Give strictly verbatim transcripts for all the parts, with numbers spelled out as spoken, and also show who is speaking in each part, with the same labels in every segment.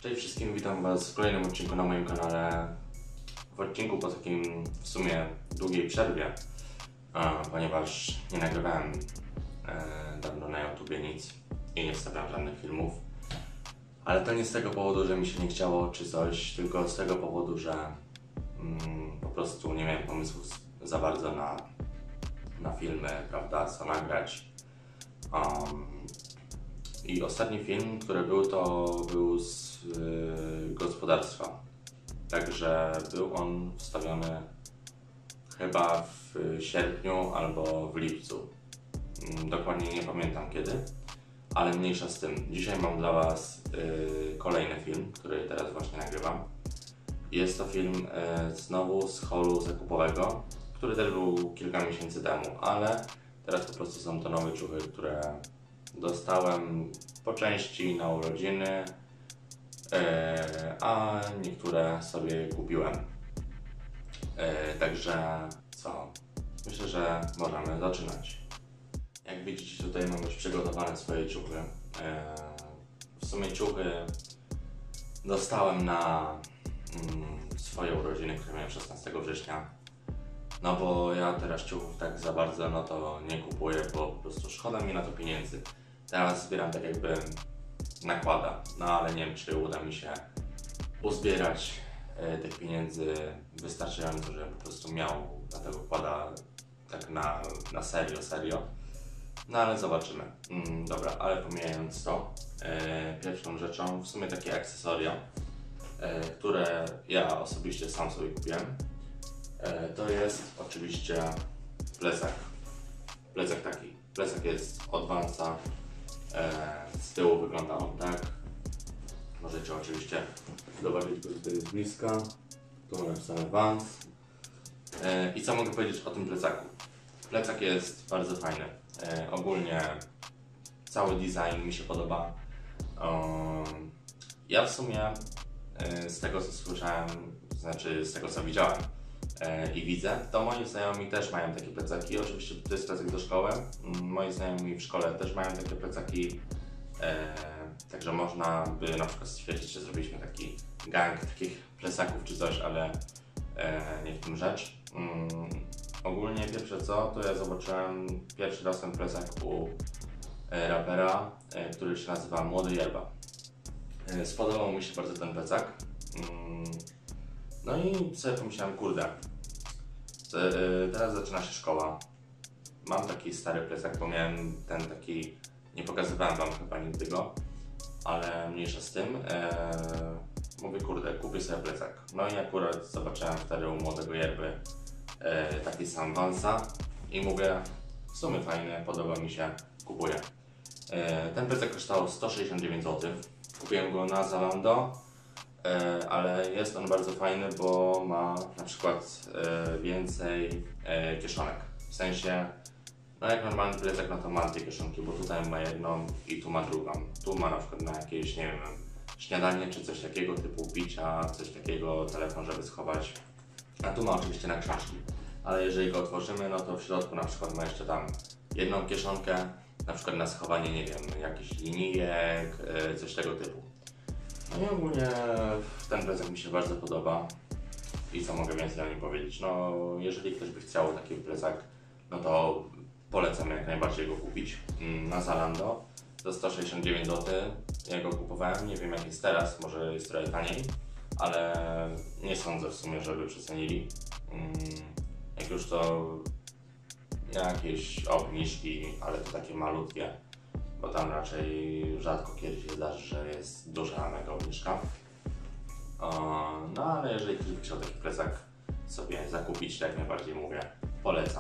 Speaker 1: Cześć wszystkim, witam Was w kolejnym odcinku na moim kanale. W odcinku po takim w sumie długiej przerwie, a, ponieważ nie nagrywałem e, dawno na YouTubie nic i nie wstawiam żadnych filmów. Ale to nie z tego powodu, że mi się nie chciało czy coś, tylko z tego powodu, że mm, po prostu nie miałem pomysłu za bardzo na, na filmy, prawda, co nagrać. Um, I ostatni film, który był, to był z y, gospodarstwa. Także był on wstawiony chyba w sierpniu albo w lipcu. Mm, dokładnie nie pamiętam kiedy, ale mniejsza z tym. Dzisiaj mam dla Was y, kolejny film, który teraz właśnie nagrywam. Jest to film y, znowu z haulu zakupowego, który też był kilka miesięcy temu, ale teraz po prostu są to nowe ciuchy, które dostałem po części na urodziny, yy, a niektóre sobie kupiłem. Yy, także co? Myślę, że możemy zaczynać. Jak widzicie, tutaj mam już przygotowane swoje ciuchy. Yy, w sumie ciuchy dostałem na yy, swoje urodziny, które miałem szesnastego września. No bo ja teraz ciuchów tak za bardzo no to nie kupuję, bo po prostu szkoda mi na to pieniędzy. Teraz zbieram tak jakby nakłada, no ale nie wiem, czy uda mi się uzbierać e, tych pieniędzy wystarczająco, żebym po prostu miał na tego kłada tak na, na serio, serio. No ale zobaczymy. Mm, dobra, ale pomijając to, e, pierwszą rzeczą w sumie takie akcesoria, e, które ja osobiście sam sobie kupiłem. E, to jest oczywiście plecak. Plecak taki. Plecak jest od Vansa. E, z tyłu wygląda on tak. Możecie oczywiście zobaczyć go tutaj z bliska. Tu mam napisane Vans. E, I co mogę powiedzieć o tym plecaku? Plecak jest bardzo fajny. E, ogólnie cały design mi się podoba. E, ja w sumie e, z tego co słyszałem, znaczy z tego co widziałem i widzę, to moi znajomi też mają takie plecaki. Oczywiście to jest plecak do szkoły. Moi znajomi w szkole też mają takie plecaki. E, także można by na przykład stwierdzić, że zrobiliśmy taki gang takich plecaków czy coś, ale e, nie w tym rzecz. Mm, ogólnie pierwsze co, to ja zobaczyłem pierwszy raz ten plecak u e, rapera, e, który się nazywa Młody Jerba. E, spodobał mi się bardzo ten plecak. Mm, No i sobie pomyślałem, kurde, teraz zaczyna się szkoła. Mam taki stary plecak, bo miałem ten taki, nie pokazywałem Wam chyba nigdy go, ale mniejsza z tym. Eee, mówię, kurde, kupię sobie plecak. No i akurat zobaczyłem wtedy u Młodego Jerby e, taki sam Vansa i mówię, w sumie fajny, podoba mi się, kupuję. E, ten plecak kosztował sto sześćdziesiąt dziewięć złotych. Kupiłem go na Zalando. E, ale jest on bardzo fajny, bo ma na przykład e, więcej e, kieszonek. W sensie, no jak normalny plecak, no to ma dwie kieszonki, bo tutaj ma jedną i tu ma drugą. Tu ma na przykład na jakieś, nie wiem, śniadanie czy coś takiego typu picia, coś takiego, telefon, żeby schować. A tu ma oczywiście na książki. Ale jeżeli go otworzymy, no to w środku na przykład ma jeszcze tam jedną kieszonkę, na przykład na schowanie, nie wiem, jakichś linijek, e, coś tego typu. No i ogólnie ten plecak mi się bardzo podoba i co mogę więcej o nim powiedzieć? No jeżeli ktoś by chciał taki plecak, no to polecam jak najbardziej go kupić na Zalando za sto sześćdziesiąt dziewięć złotych. Ja go kupowałem, nie wiem jak jest teraz, może jest trochę taniej, ale nie sądzę w sumie, żeby przecenili. Jak już to jakieś obniżki, ale to takie malutkie. Bo tam raczej rzadko kiedy się zdarzy, że jest duża mega obniżka. No ale jeżeli ktoś by chciał taki plecak sobie zakupić, to jak najbardziej mówię, polecam.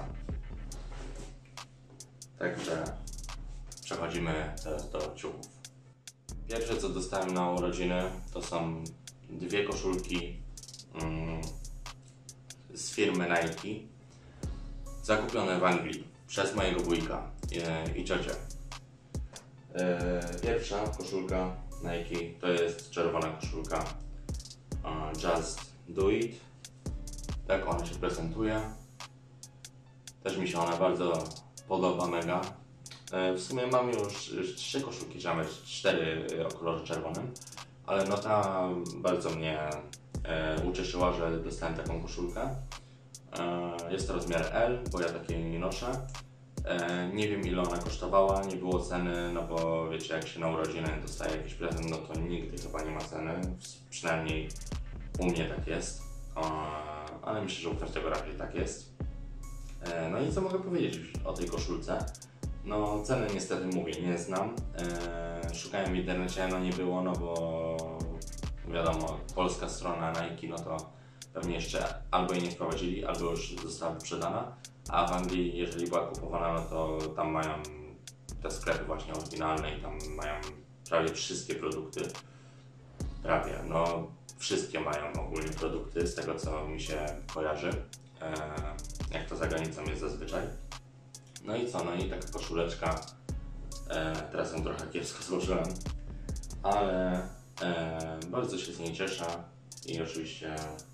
Speaker 1: Także przechodzimy teraz do ciuchów. Pierwsze co dostałem na urodziny to są dwie koszulki mm, z firmy Nike, zakupione w Anglii przez mojego wujka i, i ciocię. Pierwsza koszulka Nike to jest czerwona koszulka uh, Just Do It. Tak ona się prezentuje. Też mi się ona bardzo podoba, mega. W sumie mam już trzy koszulki, czy nawet cztery o kolorze czerwonym, ale no ta bardzo mnie e, ucieszyła, że dostałem taką koszulkę. E, jest to rozmiar L, bo ja takiej nie noszę. E, nie wiem ile ona kosztowała, nie było ceny, no bo wiecie, jak się na urodziny dostaje jakiś prezent, no to nigdy chyba nie ma ceny, przynajmniej u mnie tak jest, e, ale myślę, że u każdego raczej tak jest. E, no i co mogę powiedzieć o tej koszulce? No ceny niestety mówię, nie znam, e, szukałem w internecie, no nie było, no bo wiadomo, polska strona Nike, no to pewnie jeszcze albo jej nie wprowadzili, albo już została wyprzedana, a w Anglii, jeżeli była kupowana, no to tam mają te sklepy właśnie oryginalne i tam mają prawie wszystkie produkty, prawie, no wszystkie mają ogólnie produkty z tego co mi się kojarzy, e, jak to za granicą jest zazwyczaj. No i co, no i taka koszuleczka, e, teraz ją trochę kiepsko złożyłem, ale e, bardzo się z niej cieszę i oczywiście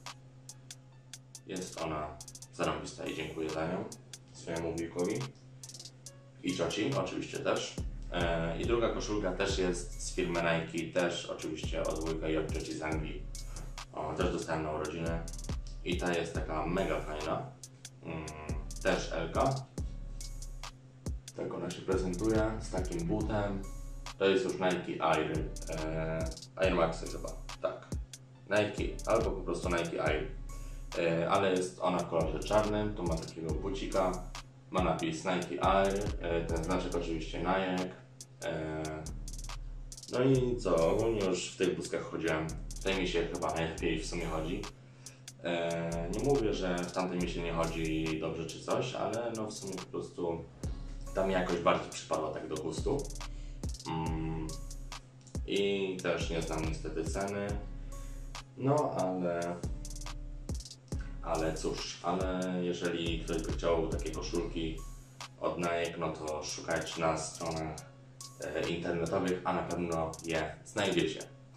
Speaker 1: jest ona zarąbista i dziękuję za nią swojemu wujkowi i cioci oczywiście też. E, I druga koszulka też jest z firmy Nike, też oczywiście od wujka i od cioci z Anglii. O, też dostałem na urodziny i ta jest taka mega fajna, mm, też L-ka. Tak ona się prezentuje z takim butem. To jest już Nike Air, e, Air Maxy chyba, tak. Nike, albo po prostu Nike Air. E, ale jest ona w kolorze czarnym, tu ma takiego bucika, ma napis Nike Air, e, ten znaczek oczywiście Nike. E, no i co, ogólnie już w tych bluzkach chodziłem, w tej mi się chyba najlepiej w sumie chodzi. E, nie mówię, że w tamtej mi się nie chodzi dobrze czy coś, ale no w sumie po prostu ta mi jakoś bardziej przypadła tak do gustu. Mm. I też nie znam niestety ceny. No ale... Ale cóż, ale jeżeli ktoś by chciał takie koszulki od Nike, no to szukajcie na stronach e, internetowych, a na pewno je znajdziecie.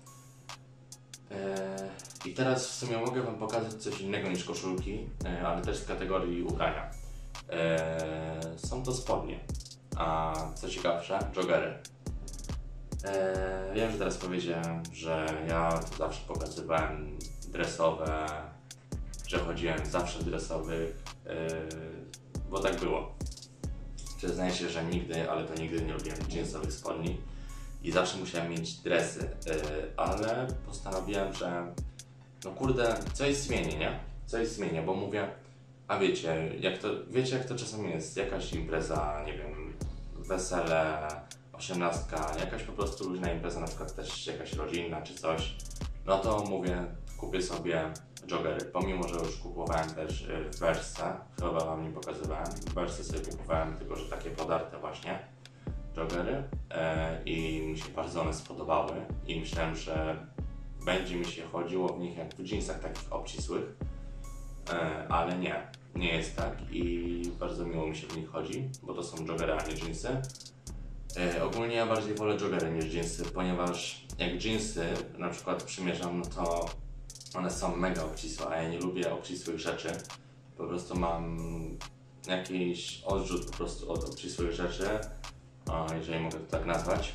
Speaker 1: E, I teraz w sumie mogę Wam pokazać coś innego niż koszulki, e, ale też z kategorii ubrania. E, są to spodnie, a co ciekawsze, joggery. E, wiem, że teraz powiedziałem, że ja zawsze pokazywałem dresowe, że chodziłem zawsze w dresowych, yy, bo tak było. Przyznaję się, że nigdy, ale to nigdy nie lubiłem jeansowych spodni i zawsze musiałem mieć dresy, yy, ale postanowiłem, że no kurde, coś zmienię, nie? Coś zmienię, bo mówię, a wiecie, jak to, wiecie jak to czasami jest, jakaś impreza, nie wiem, wesele, osiemnastka, jakaś po prostu luźna impreza, na przykład też jakaś rodzinna czy coś, no to mówię, kupię sobie joggery, pomimo, że już kupowałem też w Bershce, chyba Wam nie pokazywałem, w Bershce sobie kupowałem tylko, że takie podarte właśnie joggery e, i mi się bardzo one spodobały i myślałem, że będzie mi się chodziło w nich jak w jeansach takich obcisłych, e, ale nie, nie jest tak i bardzo miło mi się w nich chodzi, bo to są joggery, a nie jeansy. E, ogólnie ja bardziej wolę joggery niż jeansy, ponieważ jak jeansy na przykład przymierzam, no to one są mega obcisłe, a ja nie lubię obcisłych rzeczy. Po prostu mam jakiś odrzut po prostu od obcisłych rzeczy, jeżeli mogę to tak nazwać.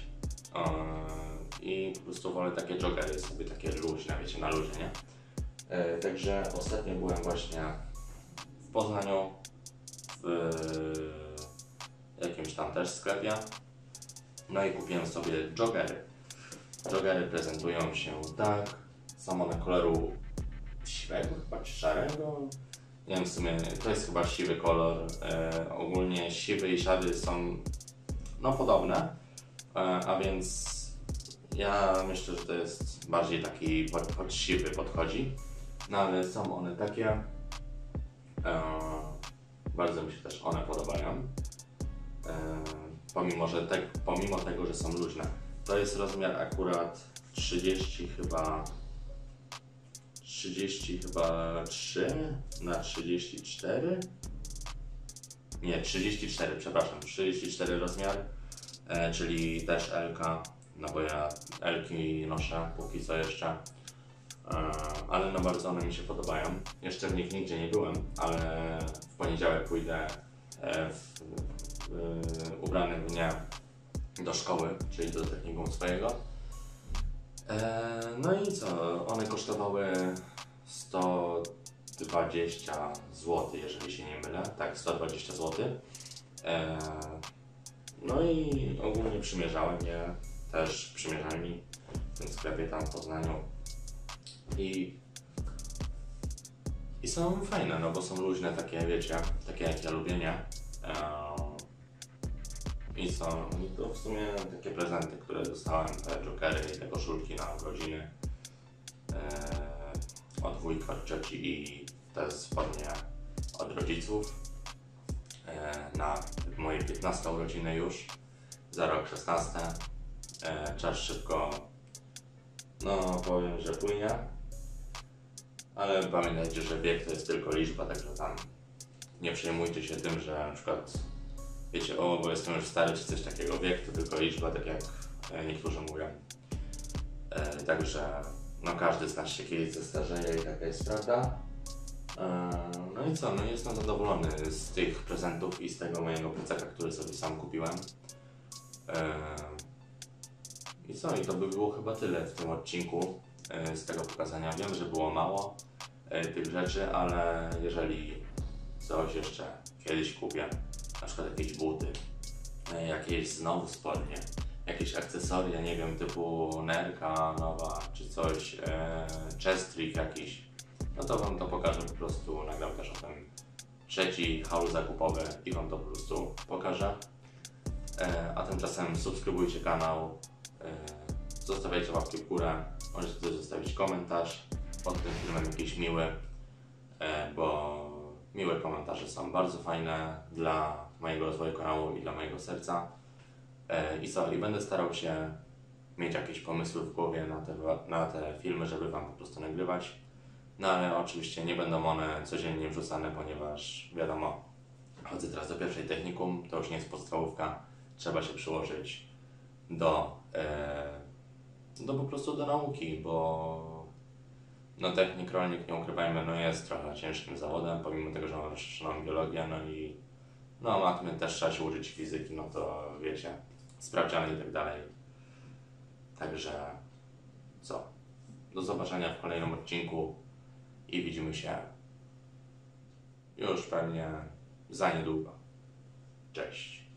Speaker 1: I po prostu wolę takie joggery, sobie takie luźne, wiecie, na luzie, nie? Także ostatnio byłem właśnie w Poznaniu, w jakimś tam też sklepie. No i kupiłem sobie joggery. Joggery prezentują się tak. Są one koloru siwego, chyba czy szarego. Nie wiem, w sumie to jest chyba siwy kolor. E, ogólnie siwy i szary są no podobne, e, a więc ja myślę, że to jest bardziej taki pod, pod siwy podchodzi. No ale są one takie. E, bardzo mi się też one podobają. E, pomimo, że te, pomimo tego, że są luźne. To jest rozmiar akurat trzydzieści chyba trzydzieści chyba trzy na trzydzieści cztery. Nie, trzydzieści cztery, przepraszam, trzydzieści cztery rozmiar, e, czyli też L-ka, no bo ja L-ki noszę póki co jeszcze, e, ale no bardzo one mi się podobają. Jeszcze w nich nigdzie nie byłem, ale w poniedziałek pójdę e, w, w, ubrany w nie do szkoły, czyli do technikum swojego. E, no i co? One kosztowały sto dwadzieścia złotych, jeżeli się nie mylę. Tak, sto dwadzieścia złotych. E, no i ogólnie przymierzałem je też w przymierzalni w tym sklepie tam w Poznaniu. I, i są fajne, no bo są luźne, takie wiecie, takie jak ja lubię, nie? E, I są i to w sumie takie prezenty, które dostałem, te jokery i te koszulki na urodziny e, od wujka, od cioci i te spodnie od rodziców e, na moje piętnaste urodziny już, za rok szesnaście. E, czas szybko, no powiem, że płynie, ale pamiętajcie, że wiek to jest tylko liczba, także tam nie przejmujcie się tym, że na przykład wiecie, o, bo jestem już stary czy coś takiego. Wiek to tylko liczba, tak jak e, niektórzy mówią. E, także no każdy z nas się kiedyś zestarzeje i taka jest prawda. E, no i co, no jestem zadowolony z tych prezentów i z tego mojego plecaka, który sobie sam kupiłem. E, I co, i to by było chyba tyle w tym odcinku e, z tego pokazania. Wiem, że było mało e, tych rzeczy, ale jeżeli coś jeszcze kiedyś kupię, na przykład jakieś buty, jakieś znowu spodnie, jakieś akcesoria, nie wiem, typu nerka nowa, czy coś, e, chest trick jakiś, no to wam to pokażę po prostu, nagram też o tym trzeci haul zakupowy i wam to po prostu pokażę. E, a tymczasem subskrybujcie kanał, e, zostawiajcie łapki w górę, możecie też zostawić komentarz pod tym filmem jakiś miły, e, bo miłe komentarze są bardzo fajne dla mojego rozwoju kanału i dla mojego serca. E, I co? I będę starał się mieć jakieś pomysły w głowie na te, na te filmy, żeby wam po prostu nagrywać. No ale oczywiście nie będą one codziennie wrzucane, ponieważ wiadomo, chodzę teraz do pierwszej technikum, to już nie jest podstawówka. Trzeba się przyłożyć do, e, do po prostu do nauki, bo no technik rolnik, nie ukrywajmy, no jest trochę ciężkim zawodem, pomimo tego, że mam rozszerzoną biologię, no i no matmy też trzeba się uczyć fizyki, no to wiecie, sprawdziany i tak dalej. Także co? Do zobaczenia w kolejnym odcinku i widzimy się już pewnie za niedługo. Cześć!